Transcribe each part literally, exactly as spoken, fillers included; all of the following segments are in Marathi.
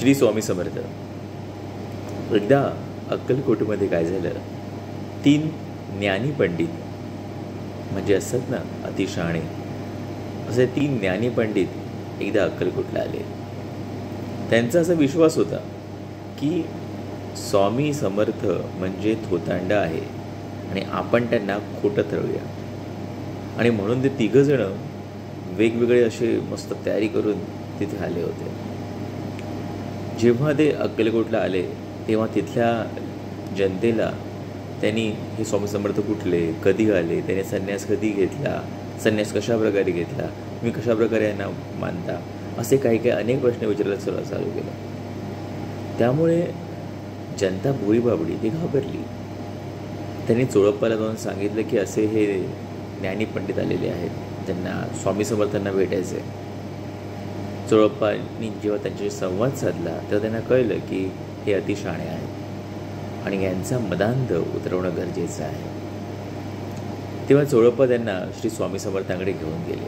श्री स्वामी समर्थ. एकदा अक्कलकोटमध्ये काय झालं, तीन ज्ञानी पंडित म्हणजे असतात ना अतिशहाणे, असे तीन ज्ञानी पंडित एकदा अक्कलकोटला आले. त्यांचा असा विश्वास होता की स्वामी समर्थ म्हणजे थोतांडा आहे आणि आपण त्यांना खोटं ठरवूया. आणि म्हणून ते तिघंजणं वेगवेगळे असे मस्त तयारी करून तिथे आले होते. जेव्हा ते अक्कलकोटला आले तेव्हा तिथल्या जनतेला त्यांनी हे स्वामी समर्थ कुठले, कधी आले, त्याने संन्यास कधी घेतला, संन्यास कशा प्रकारे घेतला, तुम्ही कशा प्रकारे यांना मानता, असे काही काही अनेक प्रश्न विचारायला सुरू चालू केलं. त्यामुळे जनता भोळी बाबडी ती घाबरली. त्यांनी चोळप्पाला जाऊन सांगितलं की असे हे ज्ञानी पंडित आलेले आहेत, त्यांना स्वामी समर्थांना भेटायचं आहे. चोळप्पांनी जेव्हा त्यांच्याशी संवाद साधला तेव्हा त्यांना कळलं की हे अतिशहाणे आहेत आणि यांचा मदांध उतरवणं गरजेचं आहे. तेव्हा चोळप्पा त्यांना श्री स्वामी समर्थांकडे घेऊन गेले.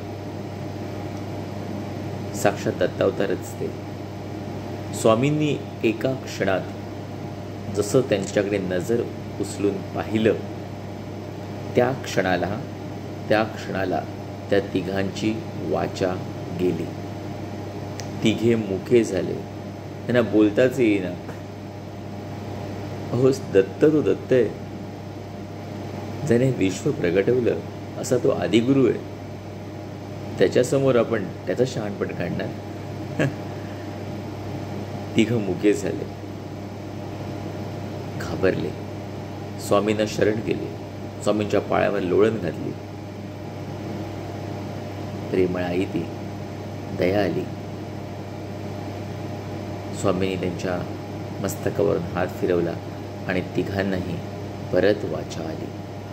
साक्षात दत्तावतारच ते. स्वामींनी एका क्षणात जसं त्यांच्याकडे नजर उचलून पाहिलं, त्या क्षणाला त्या क्षणाला त्या तिघांची वाचा गेली. तिघे मुके झाले, त्यांना बोलताच येईना. अहो, दत्त तो दत्त आहे, ज्याने विश्व प्रगटवलं असा तो आदिगुरु आहे. त्याच्यासमोर आपण त्याचं शहाणपण काढणार? तिघं मुके झाले, घाबरले, स्वामींना शरण गेले, स्वामींच्या पायावर लोळण घातली. प्रेमळ आई ती, दया आली. स्वामींनी त्यांच्या मस्तकावरून हात फिरवला आणि तिघांनाही परत वाचा आली.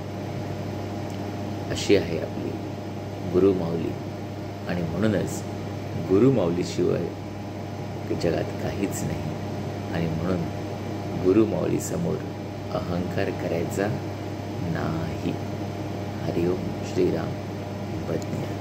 अशी आहे आपली गुरुमाऊली. आणि म्हणूनच गुरुमाऊलीशिवाय जगात काहीच नाही. आणि म्हणून गुरुमाऊलीसमोर अहंकार करायचा नाही. हरिओम श्रीराम. पत्नी.